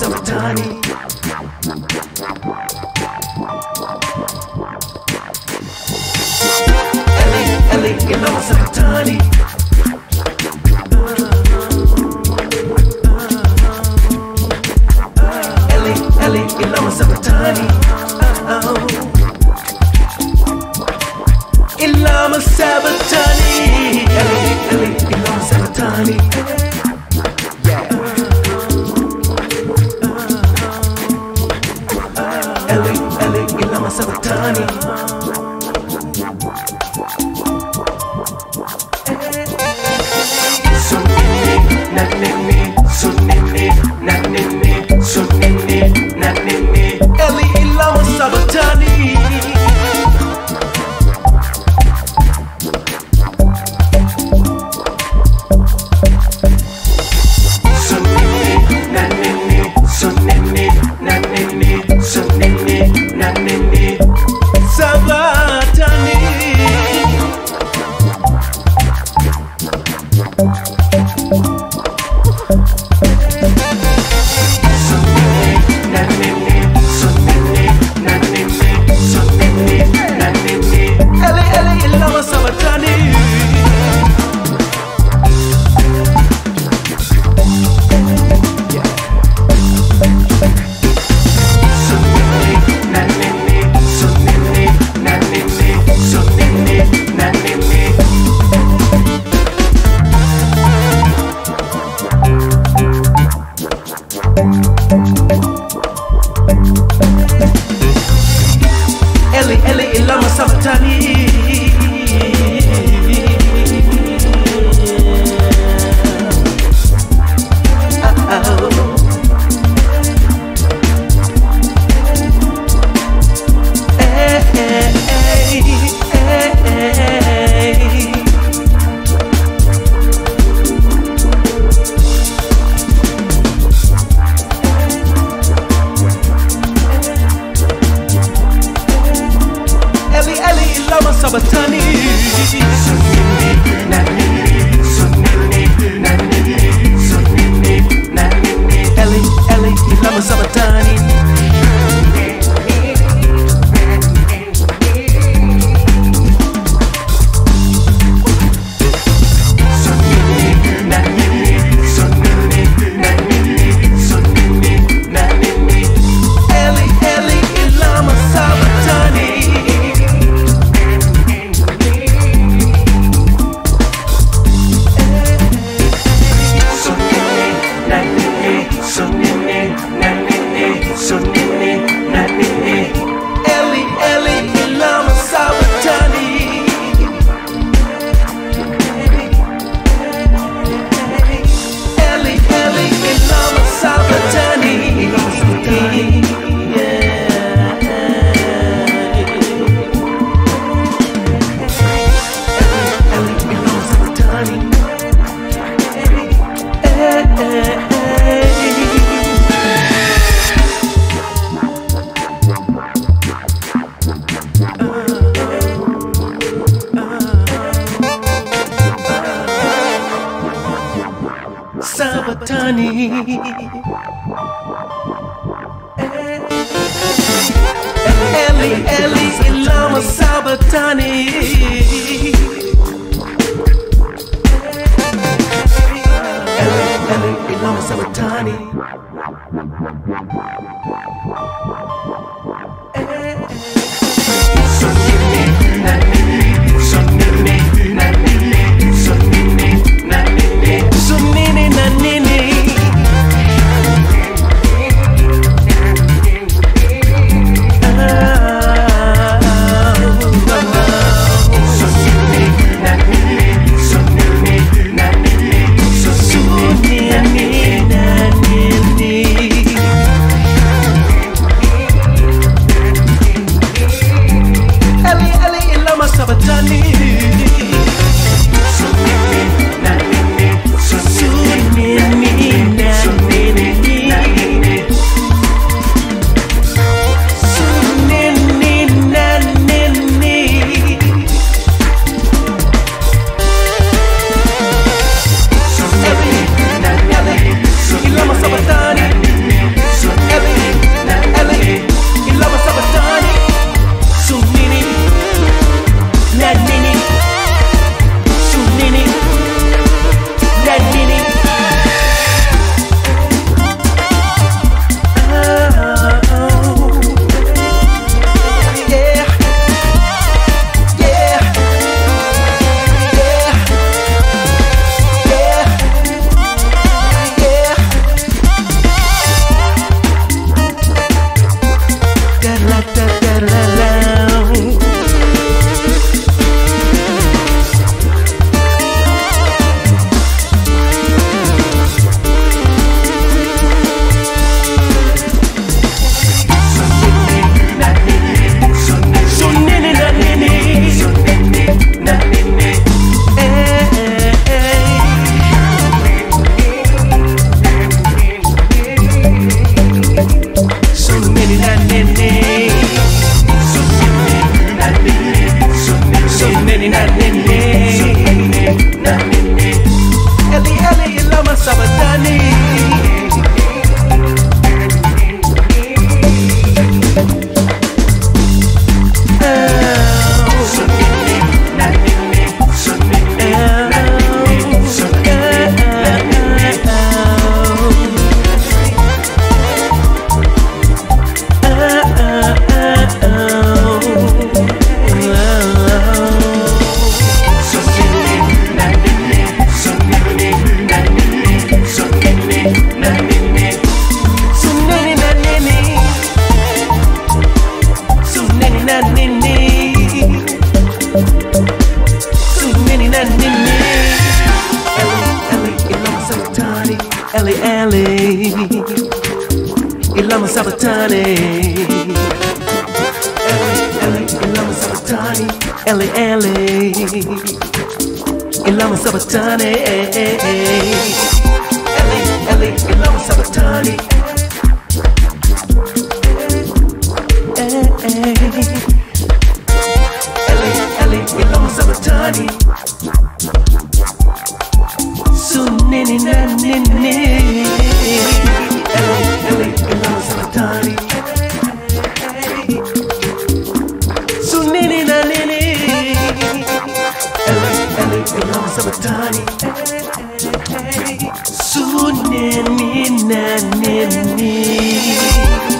Sabatani. Ellie, Ilama Sabatani. Ellie, Ilama Sabatani. Ilama Sabatani. Ellie, Ilama Sabatani. Ellie, Ilama Sabatani. Sunini, nanini, sunini, nanini, sunini, nanini. Ellie, Ilama Sabatani. Ellie, Ilama Sabatani. Sabatani. Sunini, nanini, sunini, nanini, sunini, nanini. Ellie, Ilama Sabatani. Sunini, nanini, sunini, nanini, sunini, nanini. Ellie, Ilama Sabatani. Sabatani. Ellie, Ilama Sabatani. Ellie, Ilama Sabatani. Sunini, nanini, sunini, nanini, sunini, nanini, sunini, nanini. Ilama Sabatani. Ilama Sabatani. Ellie. Ilama Sabatani. Ellie. Ilama Sabatani. Ellie. Ilama Sabatani. Sunini na nini. Ellie. Ilama Sabatani. Sunini na nini. Ellie. Ilama Sabatani. Sunini na nini.